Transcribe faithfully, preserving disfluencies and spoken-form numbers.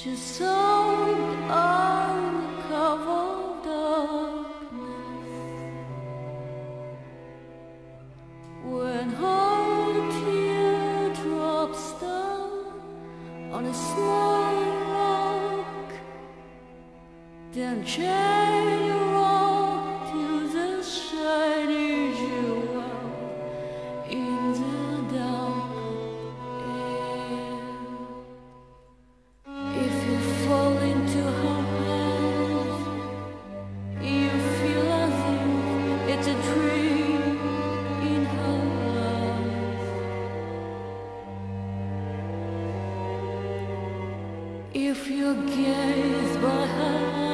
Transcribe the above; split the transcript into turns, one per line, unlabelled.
She soaked uncovered darkness when her teardrops down on a small rock, then chain rock to the shiny jewel in the dark air. If you fall into her hands, you feel as if it's a dream in her eyes. If you gaze by her